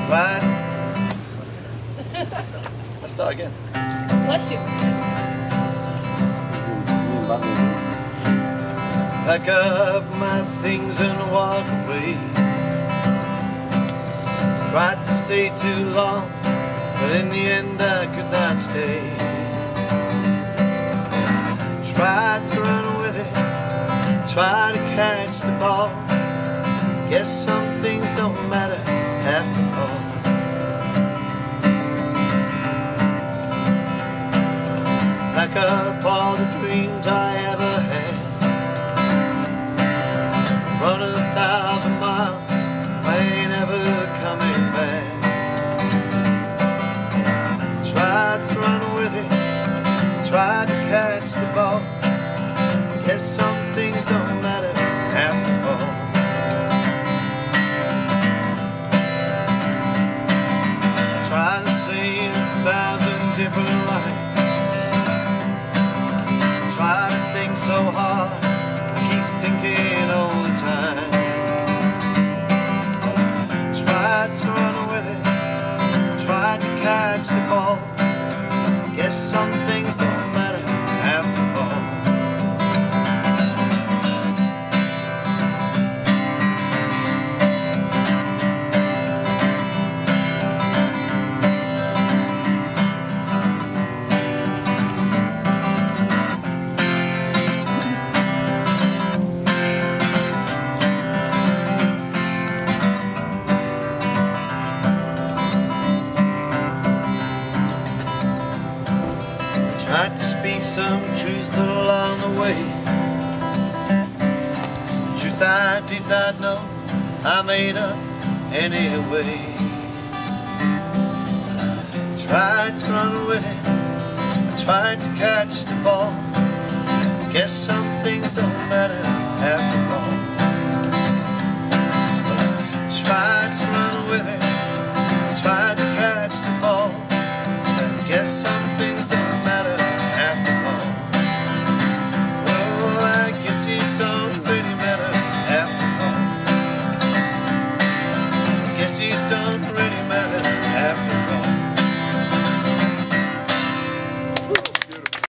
Right. Let's start again. Bless you. Pack up my things and walk away. Tried to stay too long, but in the end I could not stay. Tried to run with it, tried to catch the ball. Guess some things don't matter after all. Pack up all the dreams I ever had. Run 1,000 miles, I ain't ever coming back. Tried to run with it, tried to catch the ball. Guess some things don't matter after all. Trying to save 1,000 different lives. Try to think so hard, keep thinking all the time. Tried to run with it, tried to catch the ball. Guess some things don't matter after all. Tried to speak some truth along the way. Truth I did not know, I made up anyway. Tried to run with it, I tried to catch the ball. Guess some things don't matter